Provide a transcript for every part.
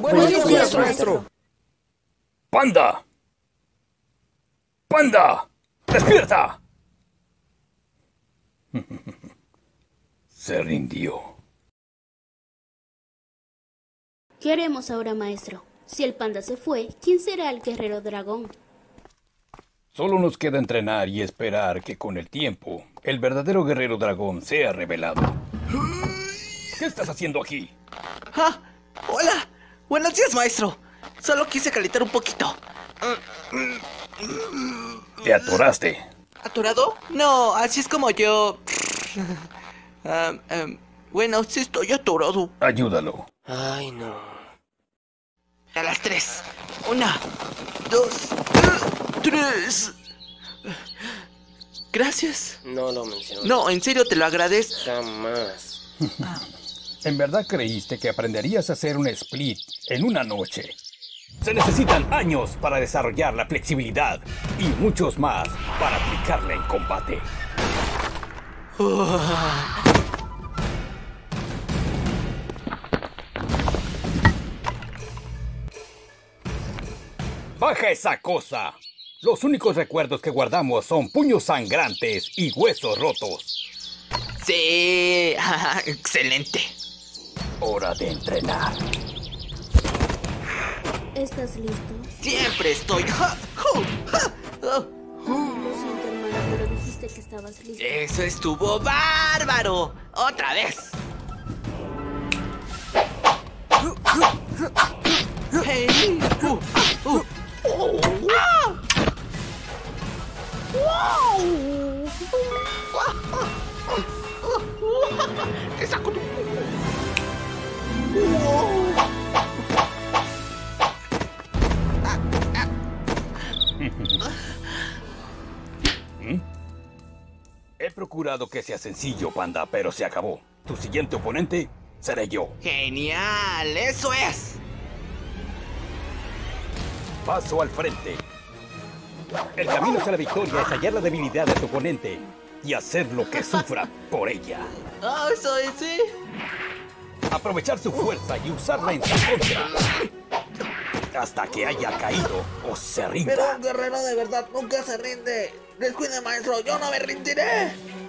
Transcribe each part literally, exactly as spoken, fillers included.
Buenos días, días, maestro. ¡Panda! ¡Panda! ¡Despierta! Se rindió. ¿Qué haremos ahora, maestro? Si el panda se fue, ¿quién será el guerrero dragón? Solo nos queda entrenar y esperar que con el tiempo el verdadero guerrero dragón sea revelado. ¿Qué estás haciendo aquí? Ah, hola. Buenos días, maestro. Solo quise calentar un poquito. ¿Te atoraste? ¿Atorado? No, así es como yo... um, um, bueno, sí estoy atorado. Ayúdalo. Ay, no. A las tres. Una, dos, tres. Gracias. No lo menciono. No, en serio te lo agradezco. Jamás. ¿En verdad creíste que aprenderías a hacer un split en una noche? Se necesitan años para desarrollar la flexibilidad y muchos más para aplicarla en combate. ¡Baja esa cosa! Los únicos recuerdos que guardamos son puños sangrantes y huesos rotos. Sí, excelente. Hora de entrenar. ¿Estás listo? Siempre estoy. Ja, ju, ja, oh. Lo siento, hermano, pero dijiste que estabas listo. Eso estuvo bárbaro. Otra vez. Hey. Uh, uh, uh, ah. Wow. Te saco tu... Wow. ¿Mm? He procurado que sea sencillo, panda, pero se acabó. Tu siguiente oponente seré yo. Genial, eso es. Paso al frente. El camino hacia la victoria es hallar la debilidad de tu oponente y hacerlo que sufra por ella. Ah, eso es, sí. Aprovechar su fuerza y usarla en su contra hasta que haya caído o se rinda. Pero un guerrero de verdad nunca se rinde. Descuide, maestro, yo no me rendiré.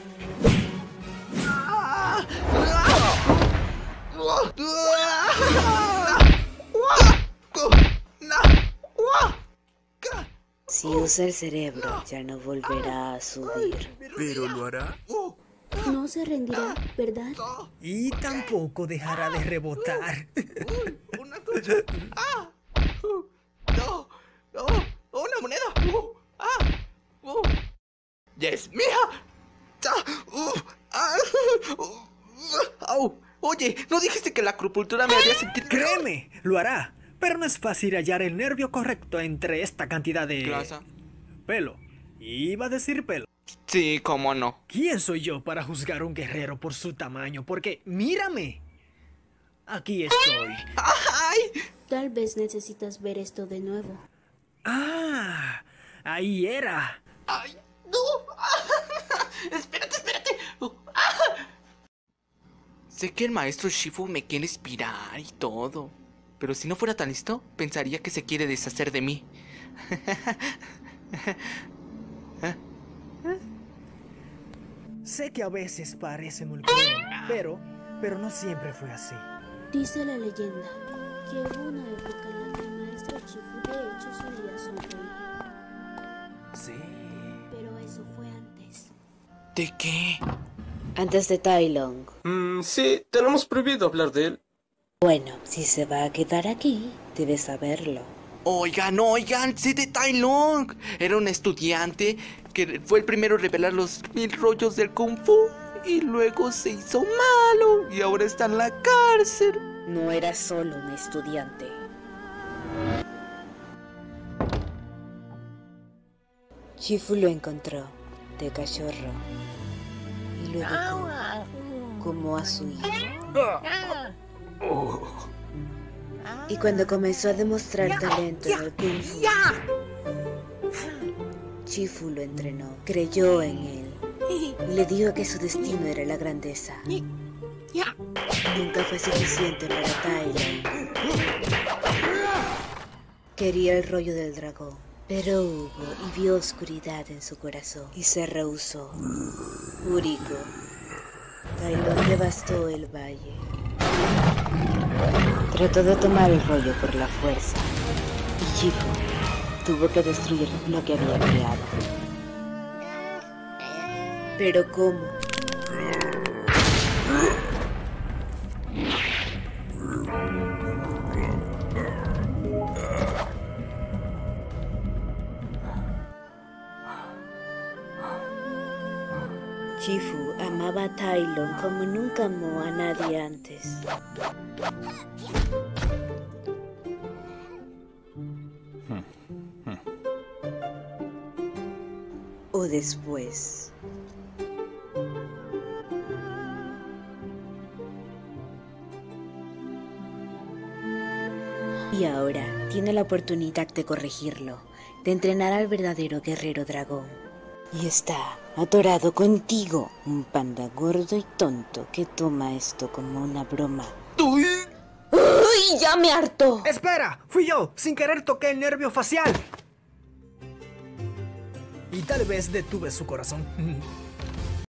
Si usa el cerebro, ya no volverá a subir. ¿Pero lo hará? No se rendirá, ¿verdad? Y tampoco dejará de rebotar. Una cosa. ¡Ah! ¡No! ¡No! ¡Una moneda! ¡Uh! ¡Ah! ¡Uh! ¡Yes! ¡Mija! ¡Uh! ¡Ah! ¡Au! Oye, ¿no dijiste que la acupuntura me haría sentir... Créeme, lo hará. Pero no es fácil hallar el nervio correcto entre esta cantidad de... Grasa. Pelo. Iba a decir pelo. Sí, cómo no. ¿Quién soy yo para juzgar a un guerrero por su tamaño? Porque, mírame. Aquí estoy. ¡Ay! Tal vez necesitas ver esto de nuevo. Ah, ahí era. ¡Ay! ¡No! ¡Espérate, espérate! Uh, ah. Sé que el maestro Shifu me quiere inspirar y todo. Pero si no fuera tan listo, pensaría que se quiere deshacer de mí. Sé que a veces parece muy cruel, pero, pero no siempre fue así. Dice la leyenda que hubo una época en la que el maestro Shifu de hecho solía sonreír. Sí. Pero eso fue antes. ¿De qué? Antes de Tai Lung. Mm, sí, tenemos prohibido hablar de él. Bueno, si se va a quedar aquí, debe saberlo. Oigan, oigan, sé de Tai Lung. Era un estudiante que fue el primero a revelar los mil rollos del Kung Fu. Y luego se hizo malo y ahora está en la cárcel. No era solo un estudiante. Shifu lo encontró, de cachorro. Y lo educó como a su hijo. Y cuando comenzó a demostrar talento en el Kung Fu, Shifu lo entrenó, creyó en él y le dijo que su destino era la grandeza. Nunca fue suficiente para Tai Lung. Quería el rollo del dragón, pero hubo y vio oscuridad en su corazón y se rehusó. Uriko. Tai Lung devastó el valle. Trató de tomar el rollo por la fuerza y Chifu tuvo que destruir lo que había creado. ¿Pero cómo? Chifu amaba a Tai Lung como nunca amó a nadie antes. O después. Y ahora tiene la oportunidad de corregirlo, de entrenar al verdadero guerrero dragón. Y está atorado contigo, un panda gordo y tonto que toma esto como una broma. ¡Uy! ¡Uy! ¡Ya me hartó! ¡Espera! ¡Fui yo! Sin querer toqué el nervio facial. Y tal vez detuve su corazón.